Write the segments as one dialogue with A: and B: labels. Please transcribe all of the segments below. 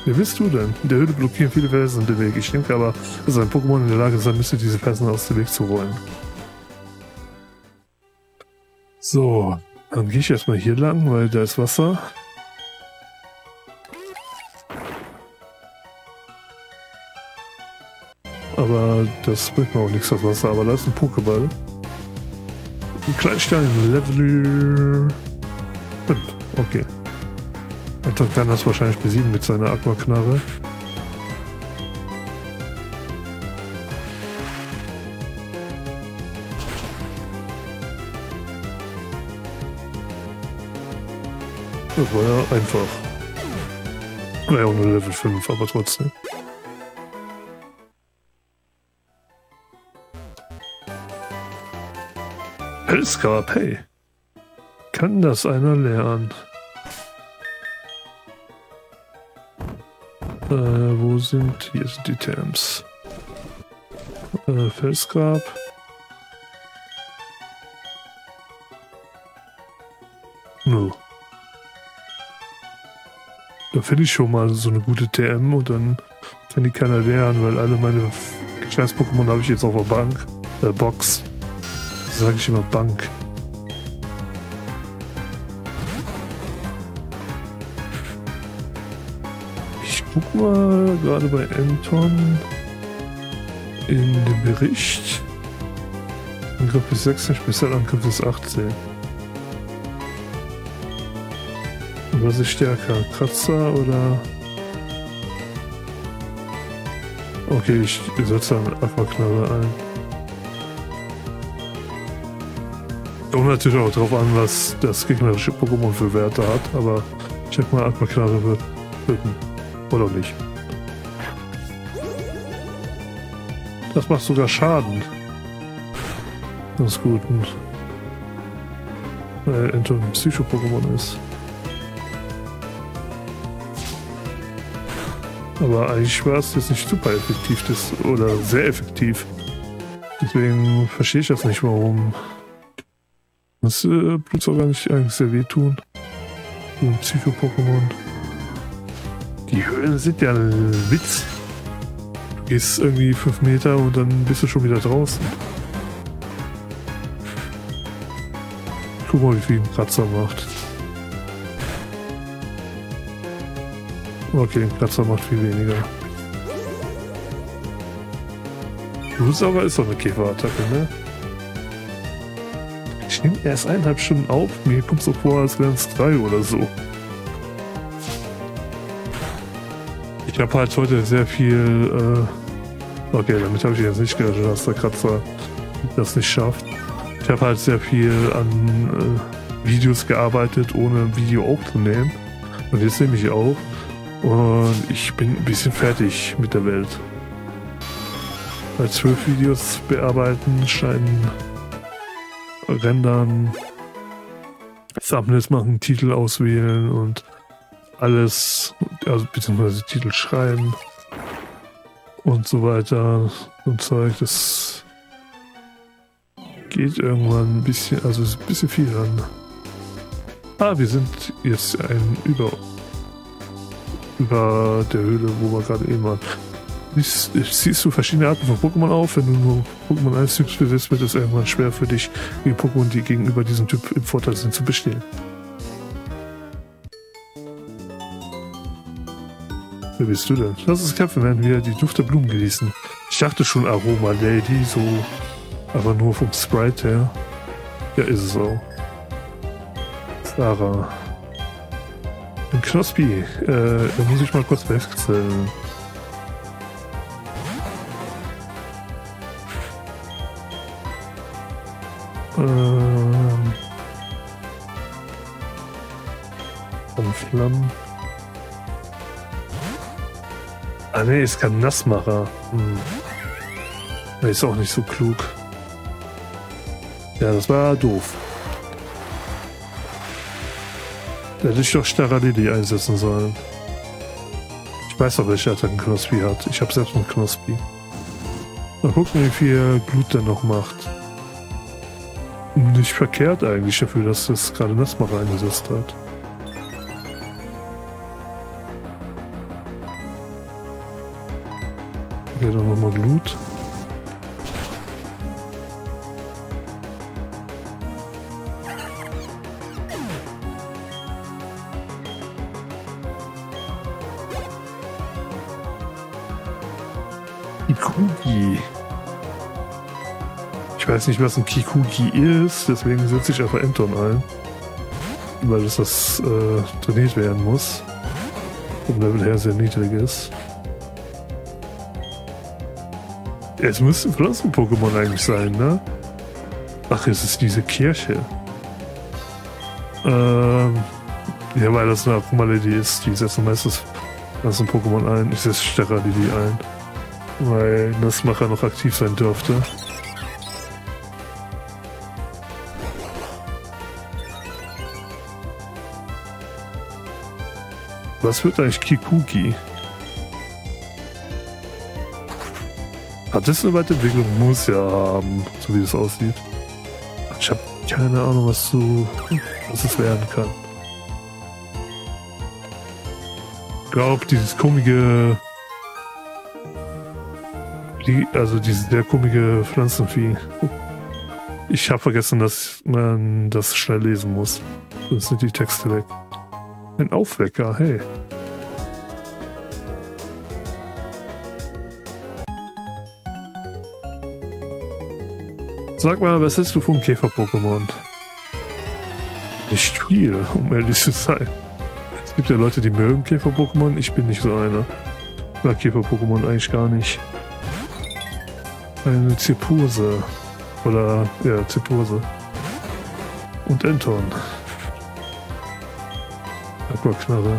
A: Wer bist du denn? In der Höhle blockieren viele Felsen den Weg. Ich denke aber, dass ein Pokémon in der Lage sein müsste, diese Felsen aus dem Weg zu räumen. So, dann gehe ich erstmal hier lang, weil da ist Wasser. Aber das bringt mir auch nichts, das Wasser. Aber da ist ein Pokéball. Ein Kleinstein, Level 5. Okay. Alter kann das wahrscheinlich besiegen mit seiner Aquaknarre. Das war ja einfach. War ja auch nur Level 5, aber trotzdem. Hellscarp, hey. Kann das einer lernen? Wo sind... Hier sind die Terms. Felsgrab. No. Da finde ich schon mal so eine gute TM und dann kann die keiner lernen, weil alle meine scheiß Pokémon habe ich jetzt auf der Bank. Box. Sage ich immer Bank. Ich guck mal gerade bei Anton in dem Bericht. Angriff bis 16, Spezialangriff bis 18. Und was ist stärker? Kratzer oder... Okay, ich setze dann Aquaknarre ein. Kommt natürlich auch drauf an, was das gegnerische Pokémon für Werte hat, aber ich denke mal, Aquaknarre wird töten. Oder nicht. Das macht sogar Schaden. Ganz gut. Weil Anton ein Psycho-Pokémon ist. Aber eigentlich war es jetzt nicht super effektiv, das, oder sehr effektiv. Deswegen verstehe ich das nicht, warum. Das Blutsauger nicht eigentlich sehr wehtun. So ein Psycho-Pokémon. Die Höhlen sind ja ein Witz. Du gehst irgendwie 5 Meter und dann bist du schon wieder draußen. Guck mal, wie viel ein Kratzer macht. Okay, ein Kratzer macht viel weniger. Blutsauger ist doch eine Käferattacke, ne? Ich nehme erst 1,5 Stunden auf. Mir kommt es so vor, als wären es 3 oder so. Ich habe halt heute sehr viel... okay, damit habe ich jetzt nicht gerechnet, dass der Kratzer das nicht schafft. Ich habe halt sehr viel an Videos gearbeitet, ohne ein Video aufzunehmen. Und jetzt nehme ich auf. Und ich bin ein bisschen fertig mit der Welt. Bei 12 Videos bearbeiten, schneiden, rendern, Thumbnails machen, Titel auswählen und alles, also beziehungsweise Titel schreiben und so weiter und Zeug, das geht irgendwann ein bisschen, also ist ein bisschen viel an. Ah, wir sind jetzt über der Höhle, wo wir gerade eben waren. Siehst du verschiedene Arten von Pokémon auf. Wenn du nur Pokémon 1 Typs besitzt, wird es irgendwann schwer für dich, gegen Pokémon, die gegenüber diesem Typ im Vorteil sind, zu bestehen. Wer bist du denn? Lass uns kämpfen, werden wir die Duft der Blumen genießen. Ich dachte schon Aroma Lady, so, aber nur vom Sprite her. Ja, ist es auch. Sarah. Ein Knospi. Da muss ich mal kurz wechseln. Von Flammen. Ah ne, ist kein Nassmacher. Der ist auch nicht so klug. Ja, das war doof. Da hätte ich doch Staralili einsetzen sollen. Ich weiß doch, welche Attacke ein Knospi hat. Ich habe selbst einen Knospi. Mal gucken, wie viel Blut der noch macht. Nicht verkehrt eigentlich dafür, dass das gerade Nassmacher eingesetzt hat. Okay, dann nochmal Blut. Kikugi. Ich weiß nicht, was ein Kikugi ist, deswegen setze ich einfach Enton ein. Weil das trainiert werden muss. Vom Level her sehr niedrig ist. Es müsste ein Pflanzen-Pokémon eigentlich sein, ne? Ach, es ist diese Kirche. Ja, weil das eine Akumalidee ist. Die setzen meistens Pflanzen-Pokémon ein. Ich setze Steralidee ein. Weil Nassmacher noch aktiv sein dürfte. Was wird eigentlich Kikugi? Hat das eine Weiterentwicklung? Muss ja haben, so wie es aussieht. Ich habe keine Ahnung, was es werden kann. Ich glaube, dieses komische... Also dieses sehr komische Pflanzenvieh. Ich habe vergessen, dass man das schnell lesen muss. Sonst sind die Texte weg. Ein Aufwecker, hey. Sag mal, was hältst du vom Käfer-Pokémon? Nicht viel, um ehrlich zu sein. Es gibt ja Leute, die mögen Käfer-Pokémon. Ich bin nicht so einer. Ich mag Käfer-Pokémon eigentlich gar nicht. Eine Zepose. Oder, ja, Zepose. Und Enton. Aquaknarre.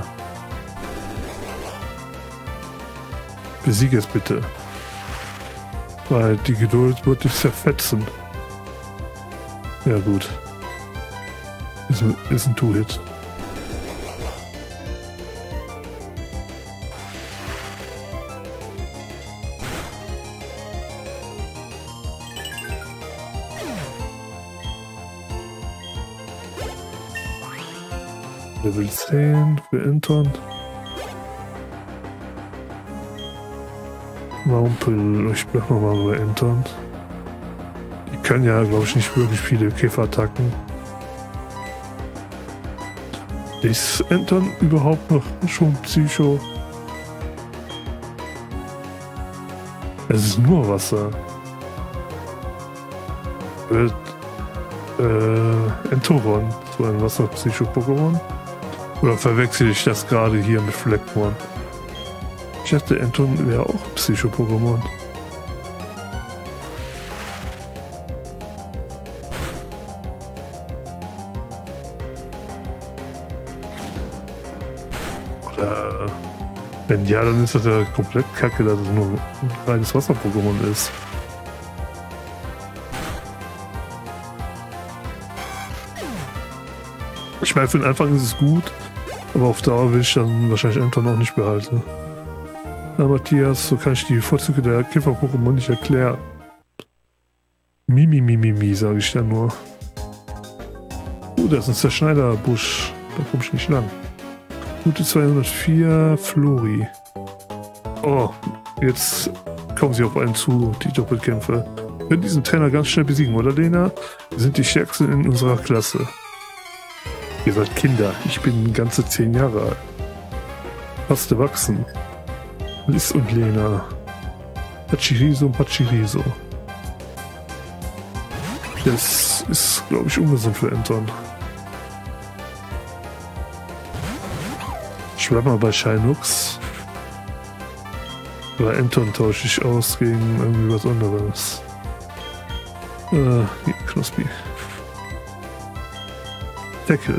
A: Besiege es bitte. Weil die Geduld wird dich zerfetzen. Ja gut. Ist ein Two-Hit. Level 10 für Enton. Mampel, ich bleib mal bei Enton. Die können ja, glaube ich, nicht wirklich viele Käferattacken. Ist Enton überhaupt noch schon Psycho? Es ist nur Wasser. Wird Entoron so ein Wasser-Psycho-Pokémon? Oder verwechsel ich das gerade hier mit Fleckmon? Ich dachte, Enton wäre auch Psycho-Pokémon. Oder wenn ja, dann ist das ja komplett kacke, dass es nur ein reines Wasser-Pokémon ist. Ich meine, für den Anfang ist es gut, aber auf Dauer will ich dann wahrscheinlich Enton auch nicht behalten. Na Matthias, so kann ich die Vorzüge der Käfer-Pokémon nicht erklären. Mimi, sage ich dann nur. Da ist ein Zerschneiderbusch. Da komme ich nicht lang. Route 204, Flori. Oh, jetzt kommen sie auf einen zu, die Doppelkämpfe. Wir können diesen Trainer ganz schnell besiegen, oder Lena? Wir sind die Stärksten in unserer Klasse. Ihr seid Kinder, ich bin ganze 10 Jahre alt. Fast erwachsen. Liz und Lena. Pachiriso. Das ist, glaube ich, ungesund für Enton. Ich bleib mal bei Shinux. Bei Enton tausche ich aus gegen irgendwie was anderes. Hier, Knospi. Deckel.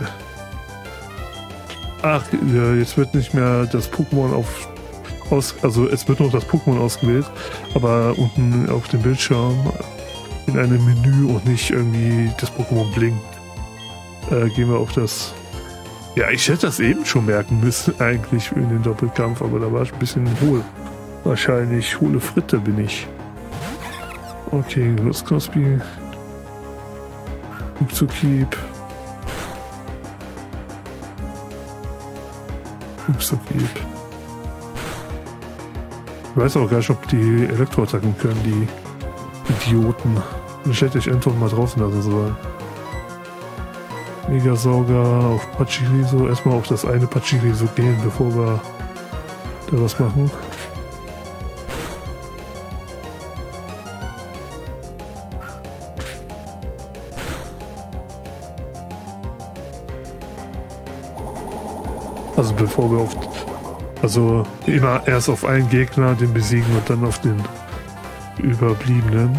A: Ach, jetzt wird nicht mehr das Pokémon also es wird noch das Pokémon ausgewählt, aber unten auf dem Bildschirm in einem Menü und nicht irgendwie das Pokémon blinkt. Gehen wir auf das... Ja, ich hätte das eben schon merken müssen eigentlich in den Doppelkampf, aber da war ich ein bisschen hohl. Wahrscheinlich hohle Fritte bin ich. Okay, los Knospi. Upsukeep. Ich weiß auch gar nicht, ob die Elektroattacken können, die Idioten. Ich hätte ich Enton mal draußen lassen sollen. Megasauger auf Pachiriso. Erstmal auf das eine Pachiriso gehen, bevor wir da was machen. Also bevor wir auf... Also immer erst auf einen Gegner, den besiegen und dann auf den Überbliebenen.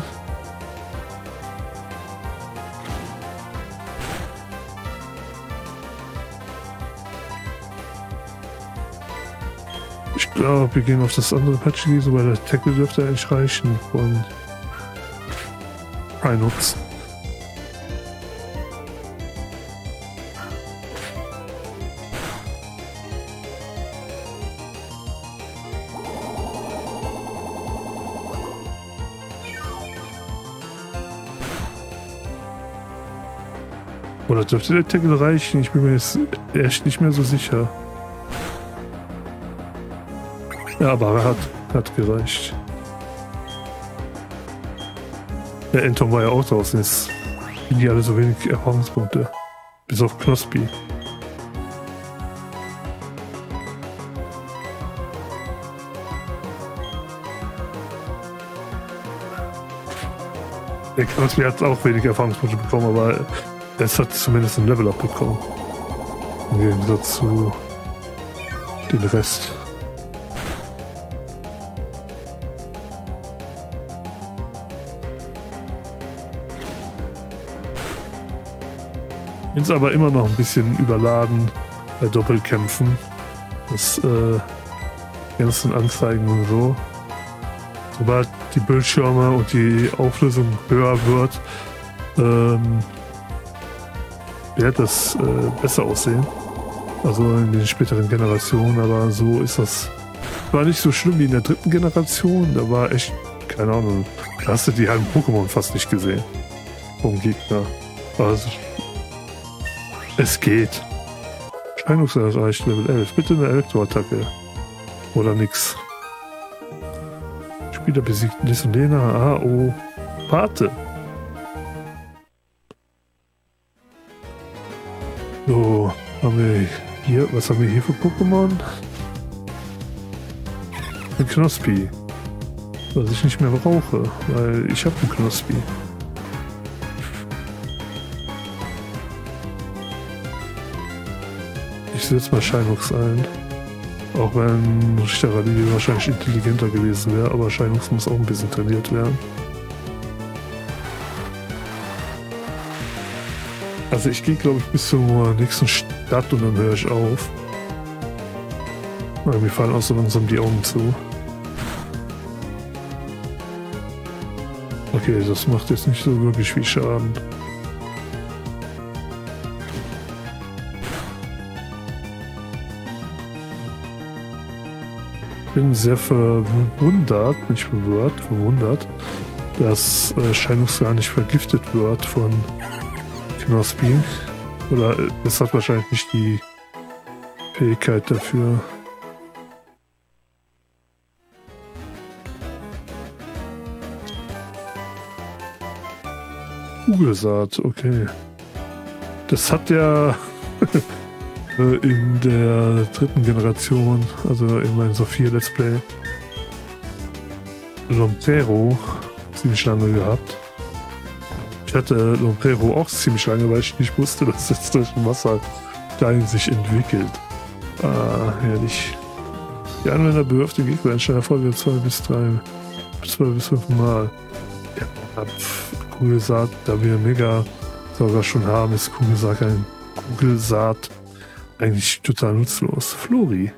A: Ich glaube, wir gehen auf das andere Pachiriso, weil der Tackle dürfte eigentlich reichen von Rhinox. Oder dürfte der Tackle reichen? Ich bin mir jetzt echt nicht mehr so sicher. Ja, aber er hat gereicht. Der Entom war ja auch draußen. Jetzt haben die alle so wenig Erfahrungspunkte. Bis auf Knospi. Der Knospi hat auch wenig Erfahrungspunkte bekommen, aber es hat zumindest ein Level-Up bekommen. Im Gegensatz zu den Rest. Ist aber immer noch ein bisschen überladen bei Doppelkämpfen. Das ganzen Anzeigen und so. Sobald die Bildschirme und die Auflösung höher wird, wird das besser aussehen. Also in den späteren Generationen, aber so ist das. War nicht so schlimm wie in der dritten Generation. Da war echt, keine Ahnung, da hast du die halben Pokémon fast nicht gesehen. Vom Gegner. Also, es geht. Scheinungs erreicht Level 11. Bitte eine Elektroattacke. Oder nix. Spieler besiegt Liz und Lena. Ah, oh. Pate. So, haben wir hier, was haben wir hier für Pokémon? Ein Knospi. Was ich nicht mehr brauche, weil ich habe einen Knospi. Ich setze mal Shinox ein. Auch wenn Richter Rallye wahrscheinlich intelligenter gewesen wäre, aber Shinox muss auch ein bisschen trainiert werden. Also ich gehe glaube ich bis zur nächsten Stadt und dann höre ich auf. Weil mir fallen auch so langsam die Augen zu. Okay, das macht jetzt nicht so wirklich viel Schaden. Ich bin sehr verwundert, dass Shinox gar nicht vergiftet wird von Knospi. Oder es hat wahrscheinlich nicht die Fähigkeit dafür. Kugelsaat, okay. Das hat ja in der dritten Generation, also in meinem Sophia Let's Play, Lomprero ziemlich lange gehabt. Ich hatte Lomprero auch ziemlich lange, weil ich nicht wusste, dass jetzt durch den Wasserstein sich entwickelt. Ah, herrlich. Die Anwender bewirft den Gegner in einer Folge 2 bis 5 Mal. Ja, Kugelsaat, da wir Mega sogar schon haben, ist Kugelsaat eigentlich total nutzlos. Flori.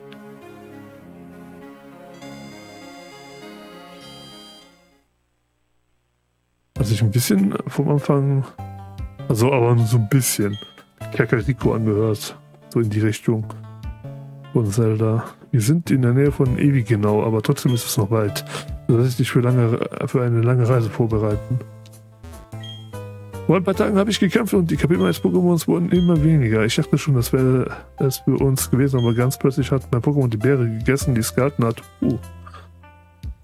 A: Also ich ein bisschen vom Anfang, also aber nur so ein bisschen, Kakariko angehört, so in die Richtung von Zelda. Wir sind in der Nähe von Ewi genau, aber trotzdem ist es noch weit. Das lässt sich für eine lange Reise vorbereiten. Vor ein paar Tagen habe ich gekämpft und die KP meines Pokémons wurden immer weniger. Ich dachte schon, das wäre es für uns gewesen, aber ganz plötzlich hat mein Pokémon die Beere gegessen, die es gehalten hat.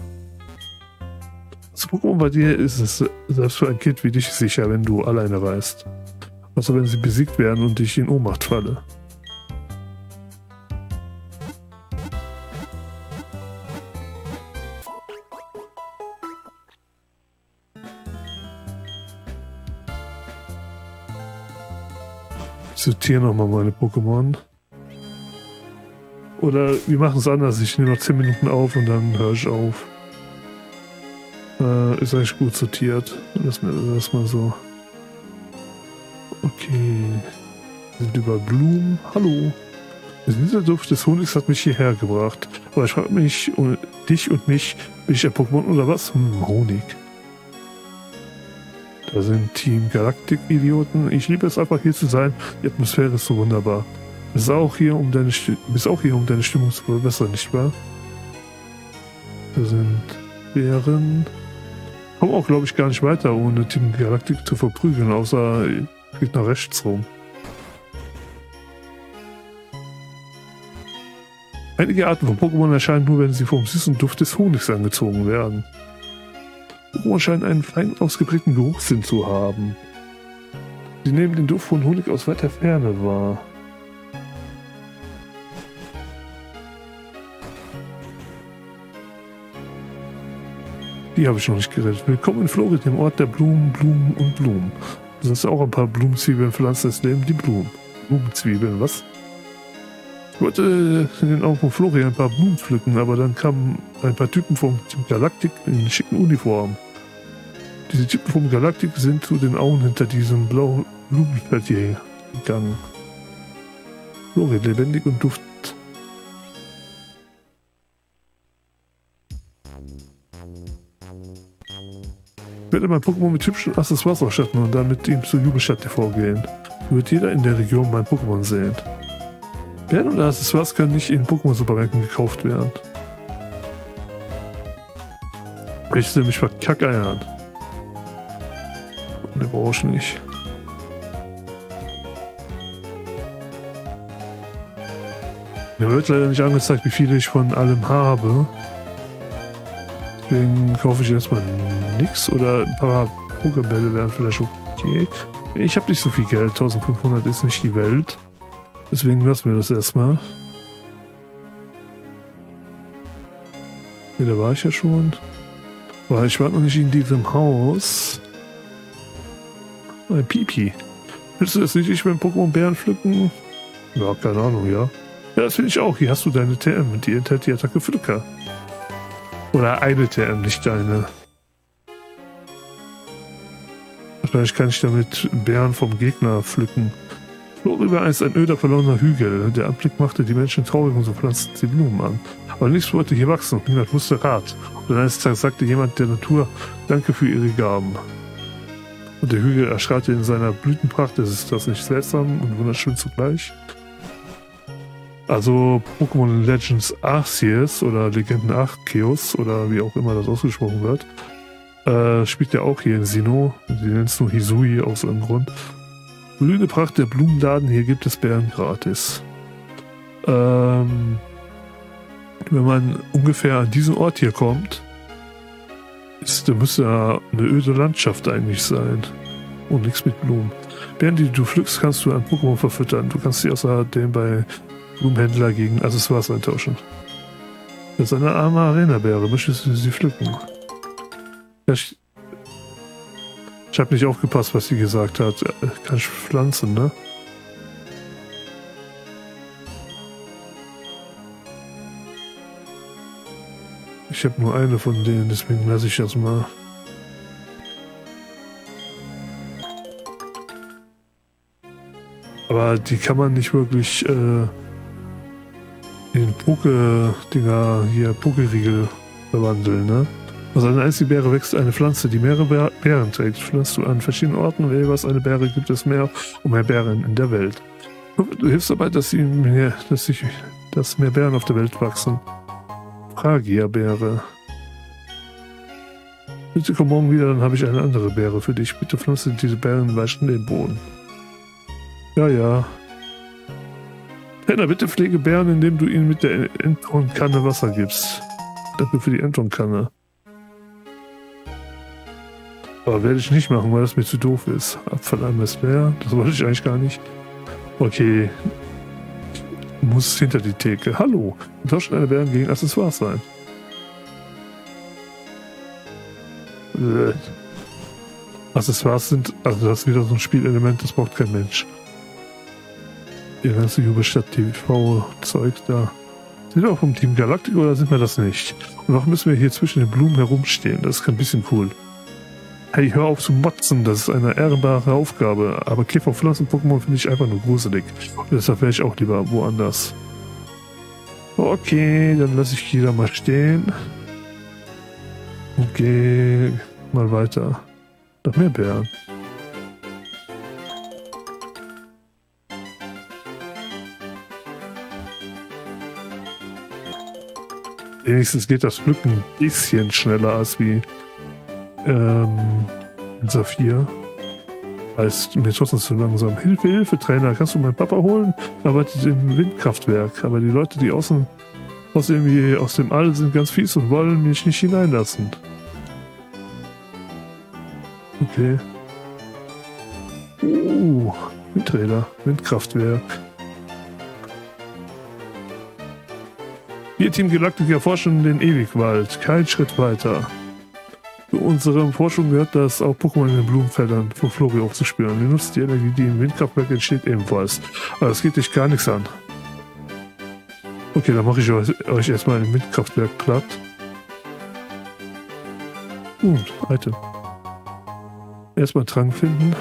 A: zu Pokémon bei dir ist es selbst für ein Kind wie dich sicher, wenn du alleine reist. Außer wenn sie besiegt werden und ich in Ohnmacht falle. Ich sortiere nochmal meine Pokémon. Oder wir machen es anders. Ich nehme noch 10 Minuten auf und dann höre ich auf. Ist eigentlich gut sortiert. Lass mal so. Okay. Wir sind über Blumen. Hallo. Dieser Duft des Honigs hat mich hierher gebracht. Aber ich frage mich, dich und mich, bin ich ein Pokémon oder was? Honig. Da sind Team Galaktik-Idioten. Ich liebe es einfach hier zu sein. Die Atmosphäre ist so wunderbar. Du bist auch hier, um deine Stimmung zu verbessern, nicht wahr? Da sind Bären. Kommen auch, glaube ich, gar nicht weiter, ohne Team Galaktik zu verprügeln, außer geht nach rechts rum. Einige Arten von Pokémon erscheinen nur, wenn sie vom süßen Duft des Honigs angezogen werden. Pokémon scheinen einen fein ausgeprägten Geruchssinn zu haben. Sie nehmen den Duft von Honig aus weiter Ferne wahr. Die habe ich noch nicht gerettet. Willkommen in Florid, dem Ort der Blumen, Blumen und Blumen. Du sollst auch ein paar Blumenzwiebeln pflanzen, das Leben die Blumen. Blumenzwiebeln, was? Ich wollte in den Augen von Florian ein paar Blumen pflücken, aber dann kamen ein paar Typen vom Team Galaktik in schicken Uniformen. Diese Typen vom Galaktik sind zu den Augen hinter diesem blauen Blumenfeld hier gegangen. Florian, lebendig und duftend. Ich werde mein Pokémon mit hübschen Accessoires ausstatten und dann mit ihm zur Jubelstadt TV gehen. So wird jeder in der Region mein Pokémon sehen. Bären und Accessoires können nicht in Pokémon-Supermärkten gekauft werden. Ich will mich verkackeiern. Ne, brauche ich nicht. Mir wird leider nicht angezeigt, wie viele ich von allem habe. Deswegen kaufe ich erstmal nichts oder ein paar Pokébälle wären vielleicht okay. Ich habe nicht so viel Geld, 1500 ist nicht die Welt. Deswegen lassen wir das erstmal. Hier, da war ich ja schon. Aber ich war noch nicht in diesem Haus. Ein Pipi. Willst du das nicht beim Pokémon-Bären pflücken? Ja, keine Ahnung, ja. Ja, das finde ich auch. Hier hast du deine TM und die enthält die Attacke Pflücker. Oder eine TM, nicht deine. Wahrscheinlich kann ich damit Bären vom Gegner pflücken. Florida ist ein öder, verlorener Hügel. Der Anblick machte die Menschen traurig und so pflanzten sie Blumen an. Aber nichts wollte hier wachsen und niemand wusste Rat. Und eines Tages sagte jemand der Natur, danke für ihre Gaben. Und der Hügel erstrahlte in seiner Blütenpracht. Ist das nicht seltsam und wunderschön zugleich? Also Pokémon Legends Arceus oder Legenden Arceus oder wie auch immer das ausgesprochen wird, spielt ja auch hier in Sinnoh. Sie nennen es nur Hisui aus irgendeinem Grund. Blühende Pracht der Blumenladen, hier gibt es Bären gratis. Wenn man ungefähr an diesen Ort hier kommt, müsste ja eine öde Landschaft eigentlich sein. Und nichts mit Blumen. Bären, die du pflückst, kannst du an Pokémon verfüttern. Du kannst sie außerdem bei Blumenhändler gegen Accessoires eintauschen. Das ist eine arme Arena-Bäre. Möchtest du sie pflücken? Ich habe nicht aufgepasst, was sie gesagt hat. Kann ich pflanzen, ne? Ich habe nur eine von denen, deswegen lasse ich das mal. Aber die kann man nicht wirklich in Poké-Dinger hier, Pokériegel verwandeln, ne? Also eine einzige Beere wächst eine Pflanze, die mehrere Beeren trägt. Pflanzt du an verschiedenen Orten, weil was eine Beere gibt es mehr und mehr Beeren in der Welt. Du hilfst dabei, dass mehr Beeren auf der Welt wachsen. Pragia-Beere. Bitte komm morgen wieder, dann habe ich eine andere Beere für dich. Bitte pflanze diese Beeren weich in den Boden. Ja, ja. Penner, bitte pflege Bären, indem du ihnen mit der Entonkanne Wasser gibst. Danke für die Entonkanne. Aber werde ich nicht machen, weil das mir zu doof ist. Abfall einmal leer. Das wollte ich eigentlich gar nicht. Okay. Muss hinter die Theke. Hallo. Tauschsteine werden gegen Accessoires sein. Accessoires sind, also das ist wieder so ein Spielelement, das braucht kein Mensch. Die ganze Jubelstadt TV-Zeug da. Sind wir auch vom Team Galactic oder sind wir das nicht? Und noch müssen wir hier zwischen den Blumen herumstehen. Das ist ein bisschen cool. Hey, hör auf zu motzen, das ist eine ehrenbare Aufgabe. Aber Käfer- und Pflanzen-Pokémon finde ich einfach nur gruselig. Und deshalb wäre ich auch lieber woanders. Okay, dann lasse ich jeder mal stehen. Okay, mal weiter. Noch mehr Bären. Wenigstens geht das Pflücken ein bisschen schneller als wie in Saphir. Heißt mir trotzdem zu langsam. Hilfe, Hilfe, Trainer, kannst du meinen Papa holen? Er arbeitet im Windkraftwerk. Aber die Leute, die aus dem All sind, ganz fies und wollen mich nicht hineinlassen. Okay. Windräder, Windkraftwerk. Wir Team Galactic erforschen den Ewigwald. Kein Schritt weiter. Zu unserer Forschung gehört das, auch Pokémon in den Blumenfeldern von Flori aufzuspüren. Wir nutzen die Energie, die im Windkraftwerk entsteht, ebenfalls. Aber das geht dich gar nichts an. Okay, dann mache ich euch erstmal im Windkraftwerk platt. Und Item. Erstmal Trank finden.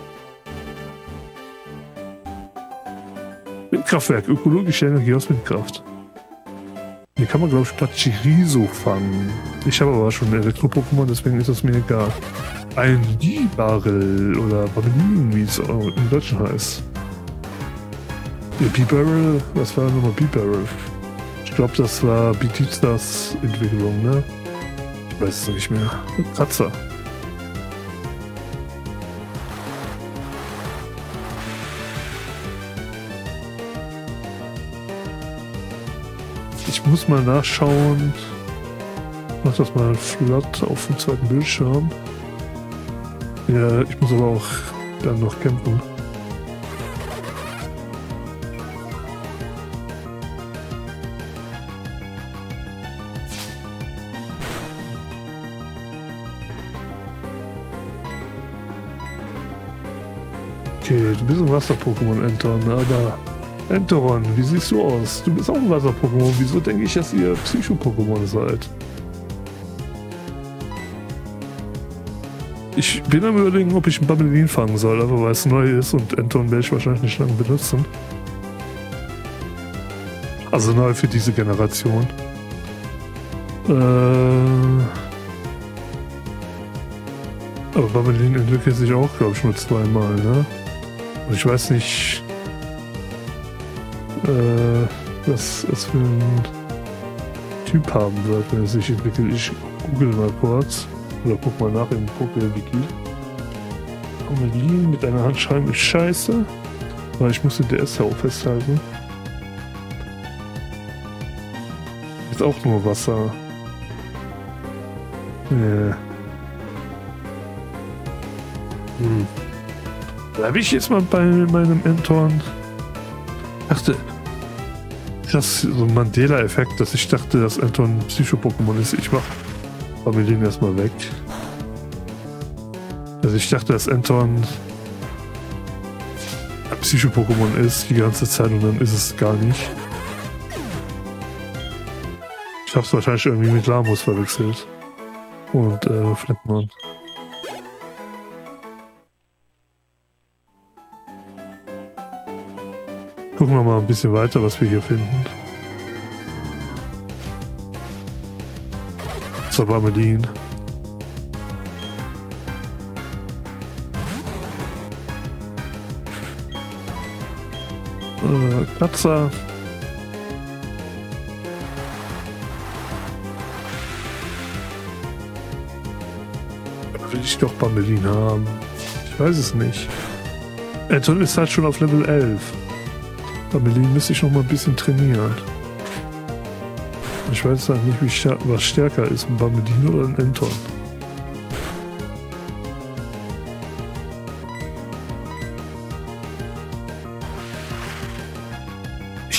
A: Windkraftwerk, ökologische Energie aus Windkraft. Hier kann man, glaube ich, Pachirisu fangen. Ich habe aber schon Elektro-Pokémon, deswegen ist es mir egal. Ein Bibarel oder Babelin, wie es im Deutschen heißt. Der Bibarel, was war nochmal Bibarel? Ich glaube, das war Bitizas Entwicklung, ne? Ich weiß es nicht mehr. Kratzer. Ich muss mal nachschauen. Ich mach das mal flott auf dem zweiten Bildschirm. Ja, ich muss aber auch dann noch kämpfen. Okay, du bist ein Wasser-Pokémon, Enton, aber... Entoron, wie siehst du aus? Du bist auch ein Wasser-Pokémon. Wieso denke ich, dass ihr Psycho-Pokémon seid? Ich bin am Überlegen, ob ich einen Babelin fangen soll, aber weil es neu ist und Enton werde ich wahrscheinlich nicht lange benutzen. Also neu für diese Generation. Aber Babelin entwickelt sich auch, glaube ich, nur zweimal, ne? Und ich weiß nicht... was es für einen Typ haben wird, wenn es sich entwickelt. Ich google mal kurz. Oder guck mal nach im Poké-Wiki. Babelin mit einer Handscheibe ist scheiße. Aber ich muss den DS auch festhalten. Ist auch nur Wasser. Bleib ich jetzt mal bei meinem Entorn? Dachte, das ist so ein Mandela-Effekt, dass ich dachte, dass Enton ein Psycho-Pokémon ist. Ich mach Babelin erstmal weg. Also ich dachte, dass Enton ein Psycho-Pokémon ist die ganze Zeit und dann ist es gar nicht. Ich hab's wahrscheinlich irgendwie mit Lamos verwechselt. Und Flipmon. Gucken wir mal ein bisschen weiter, was wir hier finden. Zur Babelin. Kratzer. Will ich doch Babelin haben? Ich weiß es nicht. Enton ist halt schon auf Level 11. Babelin müsste ich noch mal ein bisschen trainieren. Ich weiß halt nicht, was stärker ist, ein Babelin oder ein Enton.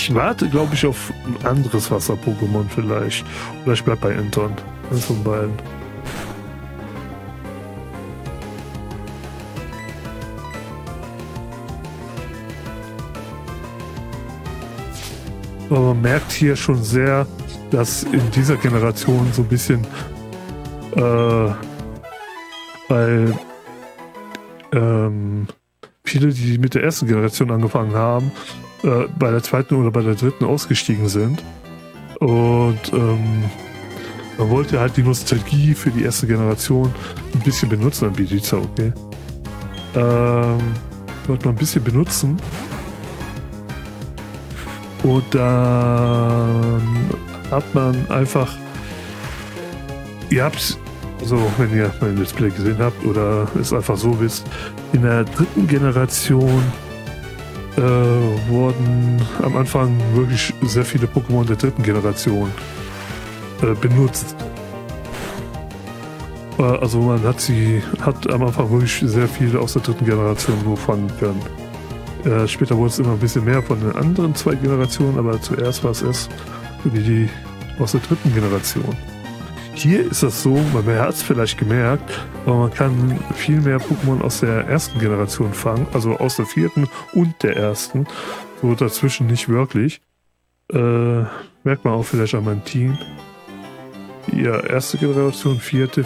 A: Ich warte, glaube ich, auf ein anderes Wasser-Pokémon vielleicht. Oder ich bleib bei Enton. Eins von beiden. Aber man merkt hier schon sehr, dass in dieser Generation so ein bisschen weil viele, die mit der ersten Generation angefangen haben, bei der zweiten oder bei der dritten ausgestiegen sind. Und man wollte halt die Nostalgie für die erste Generation ein bisschen benutzen, an Bidiza, okay? Wollte man ein bisschen benutzen. Und dann hat man einfach, ihr habt, so wenn ihr mein Let's Play gesehen habt oder es einfach so wisst, in der dritten Generation wurden am Anfang wirklich sehr viele Pokémon der dritten Generation benutzt. Also man hat am Anfang wirklich sehr viele aus der dritten Generation nur fangen können. Später wurde es immer ein bisschen mehr von den anderen zwei Generationen, aber zuerst war es erst die aus der dritten Generation. Hier ist das so, man hat es vielleicht gemerkt, aber man kann viel mehr Pokémon aus der ersten Generation fangen, also aus der vierten und der ersten, so dazwischen nicht wirklich. Merkt man auch vielleicht an meinem Team. Ja, erste Generation, vierte.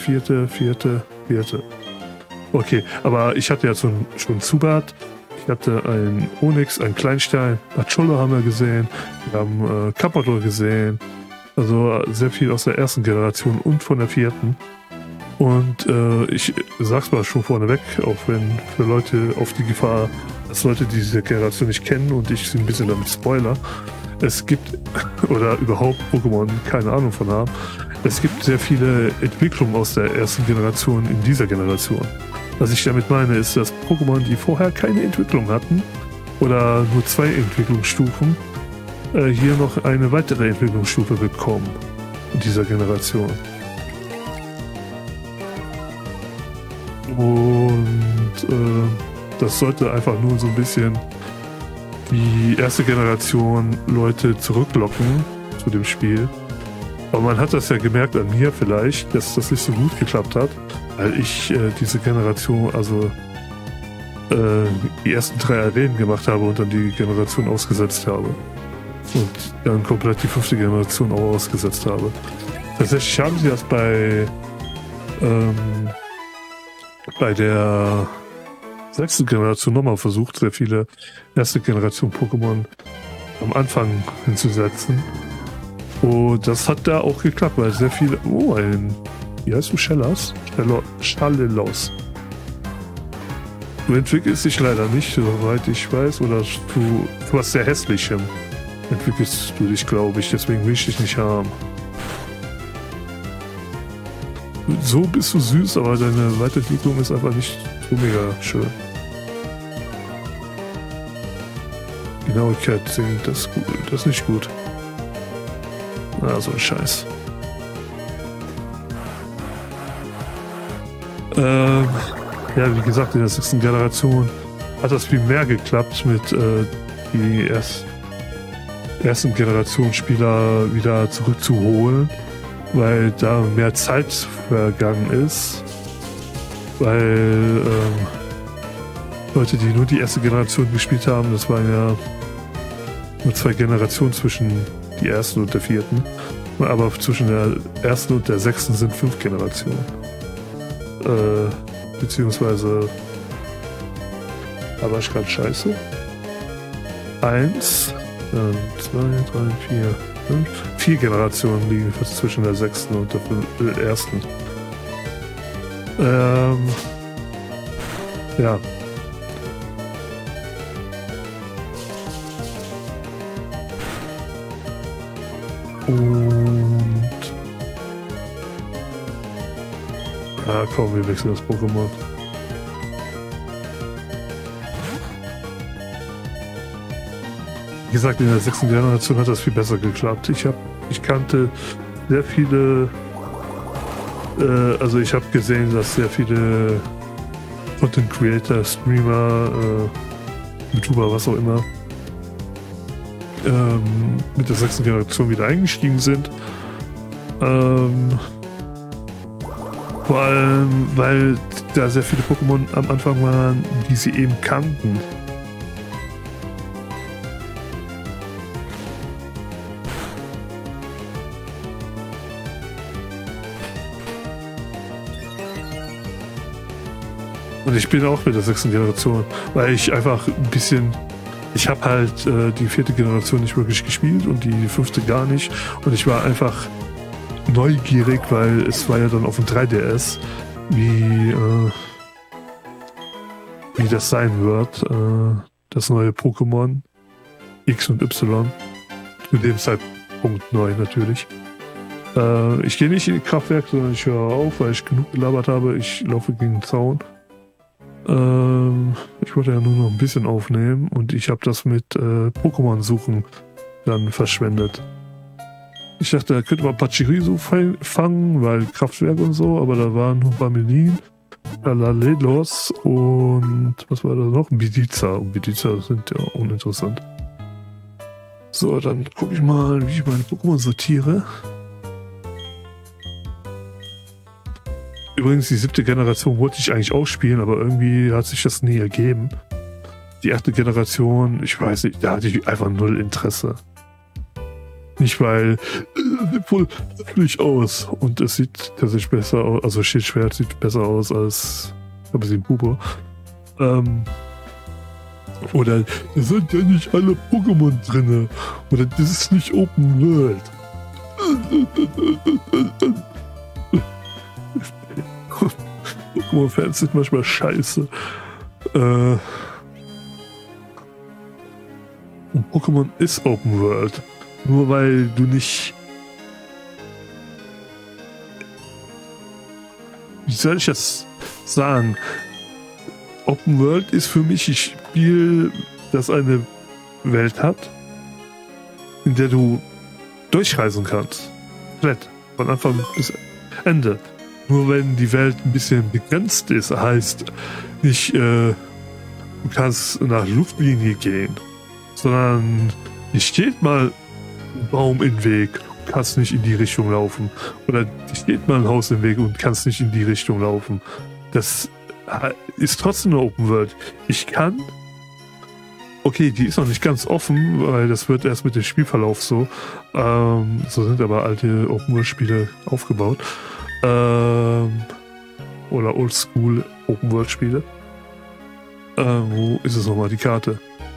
A: Okay, aber ich hatte ja schon Zubat. Ich hatte einen Onyx, einen Kleinstein, Bacholo haben wir gesehen, wir haben Carpador gesehen, also sehr viel aus der ersten Generation und von der vierten. Und ich sag's mal schon vorneweg, auch wenn für Leute auf die Gefahr, dass Leute diese Generation nicht kennen und ich sie ein bisschen damit spoiler, es gibt, oder überhaupt Pokémon keine Ahnung von haben, es gibt sehr viele Entwicklungen aus der ersten Generation in dieser Generation. Was ich damit meine, ist, dass Pokémon, die vorher keine Entwicklung hatten oder nur 2 Entwicklungsstufen, hier noch eine weitere Entwicklungsstufe bekommen in dieser Generation. Und das sollte einfach nur so ein bisschen die erste Generation Leute zurücklocken zu dem Spiel. Aber man hat das ja gemerkt an mir vielleicht, dass das nicht so gut geklappt hat, weil ich diese Generation, also die ersten 3 Arenen gemacht habe und dann die Generation ausgesetzt habe. Und dann komplett die 5. Generation auch ausgesetzt habe. Tatsächlich haben sie das bei der 6. Generation nochmal versucht, sehr viele erste Generation Pokémon am Anfang hinzusetzen. Und das hat da auch geklappt, weil sehr viele... Oh, wie heißt du? Schellas? Schallelos. Du entwickelst dich leider nicht, soweit ich weiß, oder du was sehr Hässlichem entwickelst du dich, glaube ich, deswegen will ich dich nicht haben. So bist du süß, aber deine Weiterentwicklung ist einfach nicht so mega schön. Genauigkeit sinkt, das ist gut, das ist nicht gut. Ah, so ein Scheiß. Ja, wie gesagt, in der 6. Generation hat das viel mehr geklappt, mit die ersten Generationsspieler wieder zurückzuholen, weil da mehr Zeit vergangen ist. Weil Leute, die nur die erste Generation gespielt haben, das waren ja nur 2 Generationen zwischen die ersten und der 4. Aber zwischen der ersten und der 6. sind 5 Generationen. Beziehungsweise, aber ich gerade scheiße. 1, 2, 3, 4, 5. 4 Generationen liegen zwischen der 6. und der 1. Ja. Und komm, wir wechseln das Pokémon. Wie gesagt, in der 6. Generation hat das viel besser geklappt. Ich kannte sehr viele, also ich habe gesehen, dass sehr viele Content Creator, Streamer, YouTuber, was auch immer, mit der 6. Generation wieder eingestiegen sind. Vor allem, weil da sehr viele Pokémon am Anfang waren, die sie eben kannten. Und ich bin auch mit der 6. Generation, weil ich einfach ein bisschen... Ich habe halt die 4. Generation nicht wirklich gespielt und die 5. gar nicht. Und ich war einfach neugierig, weil es war ja dann auf dem 3DS, wie das sein wird. Das neue Pokémon X und Y. Zu dem Zeitpunkt neu natürlich. Ich gehe nicht in die Kraftwerk, sondern ich höre auf, weil ich genug gelabert habe. Ich laufe gegen den Zaun. Ich wollte ja nur noch ein bisschen aufnehmen und ich habe das mit Pokémon-Suchen dann verschwendet. Ich dachte, da könnte man Pachirisu fangen, weil Kraftwerk und so, aber da waren nur Bamelin, Lalelos und was war da noch? Bidiza. Und Bidiza sind ja uninteressant. So, dann gucke ich mal, wie ich meine Pokémon sortiere. Übrigens, die 7. Generation wollte ich eigentlich auch spielen, aber irgendwie hat sich das nie ergeben. Die 8. Generation, ich weiß nicht, da hatte ich einfach null Interesse. Nicht, weil sieht wohl wirklich aus und es sieht tatsächlich besser aus, also Schildschwert sieht besser aus als Bubo. Oder da sind ja nicht alle Pokémon drinne. Oder das ist nicht Open World. Pokémon-Fans sind manchmal scheiße. Und Pokémon ist Open World. Nur weil du nicht... Wie soll ich das sagen? Open World ist für mich ein Spiel, das eine Welt hat, in der du durchreisen kannst. Komplett. Von Anfang bis Ende. Nur wenn die Welt ein bisschen begrenzt ist, heißt nicht, du kannst nach Luftlinie gehen, sondern dich steht mal ein Baum im Weg und kannst nicht in die Richtung laufen. Oder dich steht mal ein Haus im Weg und kannst nicht in die Richtung laufen. Das ist trotzdem eine Open World. Ich kann... Okay, die ist noch nicht ganz offen, weil das wird erst mit dem Spielverlauf so. So sind aber alte Open World Spiele aufgebaut. Oder Oldschool Open World Spiele. Wo ist es nochmal, die Karte?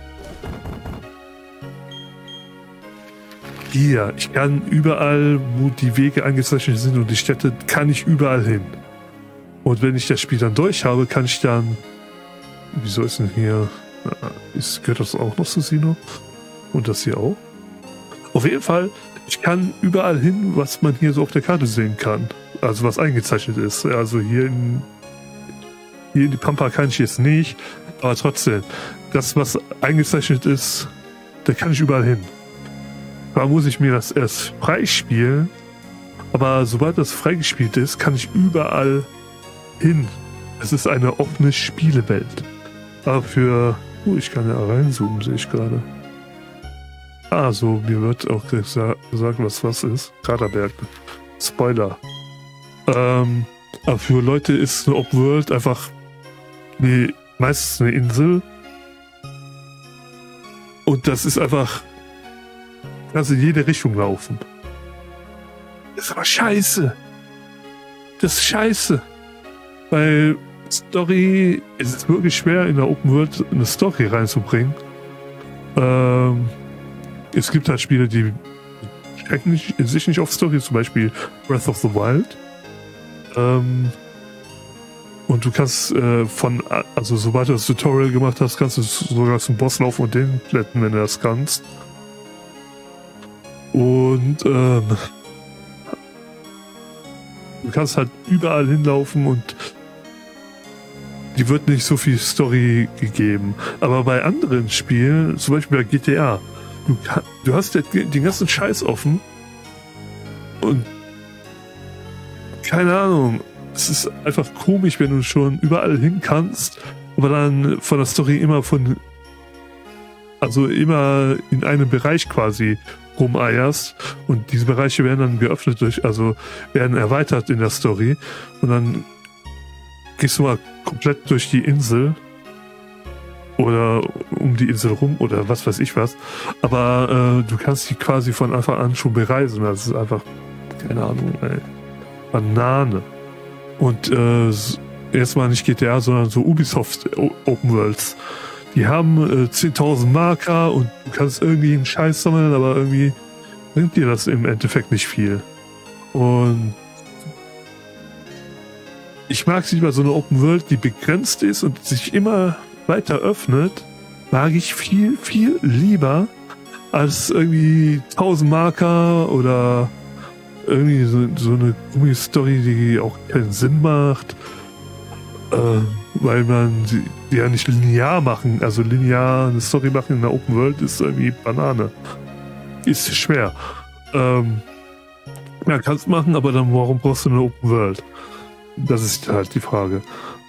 A: Hier, ich kann überall, wo die Wege eingezeichnet sind und die Städte, kann ich überall hin. Und wenn ich das Spiel dann durch habe, kann ich dann... Wieso ist denn hier... gehört das auch noch zu Sinnoh? Und das hier auch? Auf jeden Fall, ich kann überall hin, was man hier so auf der Karte sehen kann. Also was eingezeichnet ist. Also hier in die Pampa kann ich jetzt nicht, aber trotzdem, das, was eingezeichnet ist, da kann ich überall hin. Da muss ich mir das erst freispielen, aber sobald das freigespielt ist, kann ich überall hin. Es ist eine offene Spielewelt. Aber für... ich kann ja reinzoomen, sehe ich gerade. Ah, so, mir wird auch gesagt, was ist. Kraterberg. Spoiler. Aber für Leute ist eine Open World einfach meistens eine Insel. Und das ist einfach... kannst in jede Richtung laufen. Das ist aber scheiße. Das ist scheiße. Weil Story, es ist wirklich schwer in der Open World eine Story reinzubringen. Es gibt halt Spiele, die strecken sich nicht auf Story, zum Beispiel Breath of the Wild. Und du kannst also sobald du das Tutorial gemacht hast, kannst du sogar zum Boss laufen und den plätten, wenn du das kannst. Und du kannst halt überall hinlaufen und die wird nicht so viel Story gegeben. Aber bei anderen Spielen, zum Beispiel bei GTA, du hast den ganzen Scheiß offen und keine Ahnung, es ist einfach komisch, wenn du schon überall hin kannst, aber dann von der Story immer von also immer in einem Bereich quasi rumeierst und diese Bereiche werden dann geöffnet werden erweitert in der Story und dann gehst du mal komplett durch die Insel oder um die Insel rum oder was weiß ich was, aber du kannst die quasi von Anfang an schon bereisen, das ist einfach, keine Ahnung, ey, Banane. Und erstmal nicht GTA, sondern so Ubisoft Open Worlds. Die haben 10.000 Marker und du kannst irgendwie einen Scheiß sammeln, aber irgendwie bringt dir das im Endeffekt nicht viel. Und ich mag es lieber so eine Open World, die begrenzt ist und sich immer weiter öffnet, mag ich viel, viel lieber als irgendwie 1.000 Marker oder irgendwie so eine Gummi-Story, die auch keinen Sinn macht. Weil man die ja nicht linear machen, also linear eine Story machen in der Open World ist irgendwie Banane. Ist schwer. Ja, kannst machen, aber dann warum brauchst du eine Open World? Das ist halt die Frage.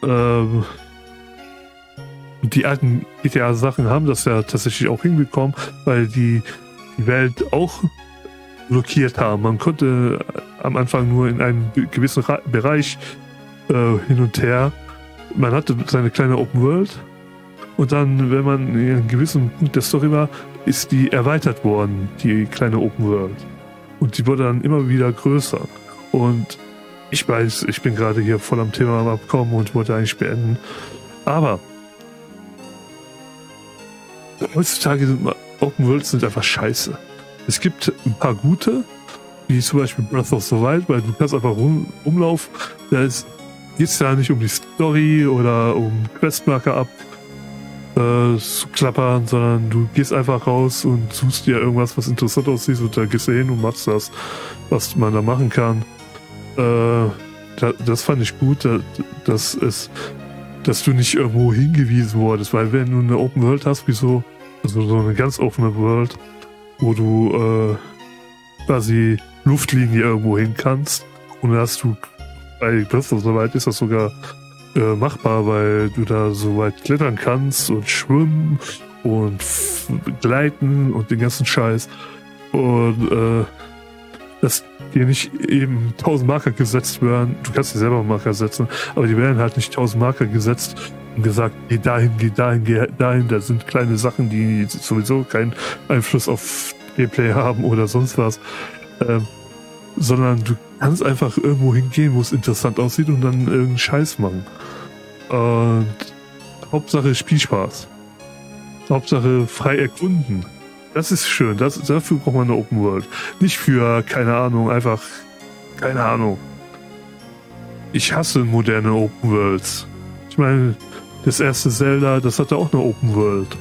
A: Die alten GTA-Sachen haben das ja tatsächlich auch hinbekommen, weil die Welt auch blockiert haben. Man konnte am Anfang nur in einem gewissen Bereich hin und her. Man hatte seine kleine Open World und dann, wenn man in einem gewissen Punkt der Story war, ist die erweitert worden, die kleine Open World. Und die wurde dann immer wieder größer. Und ich weiß, ich bin gerade hier voll am Thema am Abkommen und wollte eigentlich beenden. Aber heutzutage sind Open Worlds sind einfach scheiße. Es gibt ein paar gute, wie zum Beispiel Breath of the Wild, weil du kannst einfach rumlaufen. Da geht es ja nicht um die Story oder um Questmarker zu klappern, sondern du gehst einfach raus und suchst dir irgendwas, was interessant aussieht und da gehst du hin und machst das, was man da machen kann. Das fand ich gut, dass du nicht irgendwo hingewiesen wurdest, weil wenn du eine Open World hast, so eine ganz offene World, wo du quasi Luftlinie irgendwo hin kannst und dann hast du bei Breath of the Wild ist das sogar machbar, weil du da so weit klettern kannst und schwimmen und gleiten und den ganzen Scheiß und dass dir nicht eben 1.000 Marker gesetzt werden. Du kannst dir selber Marker setzen, aber die werden halt nicht 1.000 Marker gesetzt und gesagt, geh dahin, geh dahin, geh dahin. Da sind kleine Sachen, die sowieso keinen Einfluss auf Gameplay haben oder sonst was. Sondern du kannst einfach irgendwo hingehen, wo es interessant aussieht und dann irgendeinen Scheiß machen. Und Hauptsache Spielspaß. Hauptsache frei erkunden. Das ist schön. Dafür braucht man eine Open World. Nicht für, keine Ahnung, einfach, keine Ahnung. Ich hasse moderne Open Worlds. Ich meine, das erste Zelda, das hatte auch eine Open World.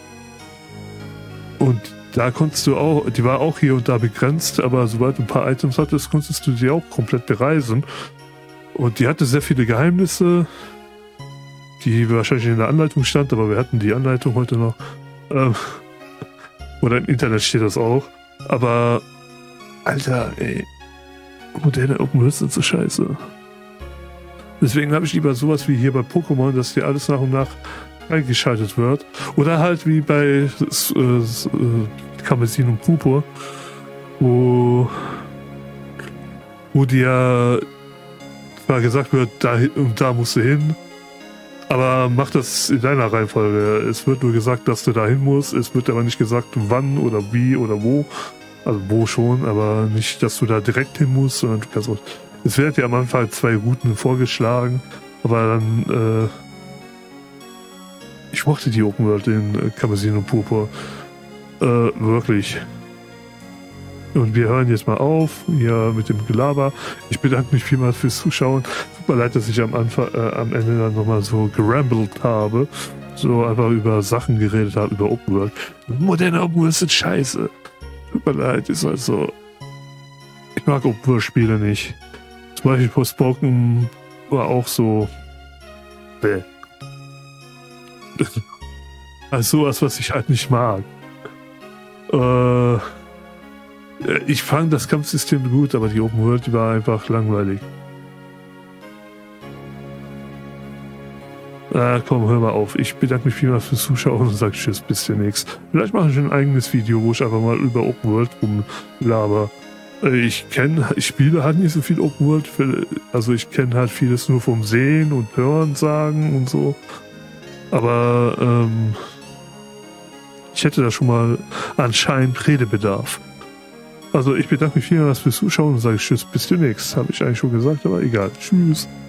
A: Und da konntest du auch, die war auch hier und da begrenzt, aber sobald du ein paar Items hattest, konntest du die auch komplett bereisen. Und die hatte sehr viele Geheimnisse, die wahrscheinlich in der Anleitung stand, aber wir hatten die Anleitung heute noch. Oder im Internet steht das auch. Aber, Alter, ey, moderne Open Worlds sind so scheiße. Deswegen habe ich lieber sowas wie hier bei Pokémon, dass dir alles nach und nach eingeschaltet wird. Oder halt wie bei Karmesin und Purpur, wo dir zwar gesagt wird, da und da musst du hin, aber mach das in deiner Reihenfolge. Es wird nur gesagt, dass du da hin musst, es wird aber nicht gesagt, wann oder wie oder wo. Also wo schon, aber nicht, dass du da direkt hin musst, sondern du kannst auch. Es werden ja am Anfang 2 Routen vorgeschlagen, aber dann ich mochte die Open World in Karmesin und Purpur. Wirklich. Und wir hören jetzt mal auf, hier mit dem Gelaber. Ich bedanke mich vielmals fürs Zuschauen. Tut mir leid, dass ich am Ende dann nochmal so gerambelt habe. So einfach über Sachen geredet habe, über Open World. Moderne Open World sind scheiße. Tut mir leid, ist halt so. Ich mag Open World Spiele nicht. Zum Beispiel Forspoken war auch so. Bäh. Also sowas, was ich halt nicht mag. Ich fand das Kampfsystem gut, aber die Open World, die war einfach langweilig. Komm, hör mal auf. Ich bedanke mich vielmals fürs Zuschauen und sage Tschüss, bis demnächst. Vielleicht mache ich ein eigenes Video, wo ich einfach mal über Open World rumlaber. Ich spiele halt nicht so viel Open World, also ich kenne halt vieles nur vom Sehen und Hören sagen und so. Aber ich hätte da schon mal anscheinend Redebedarf. Also ich bedanke mich vielmals fürs Zuschauen und sage Tschüss, bis demnächst. Habe ich eigentlich schon gesagt, aber egal. Tschüss.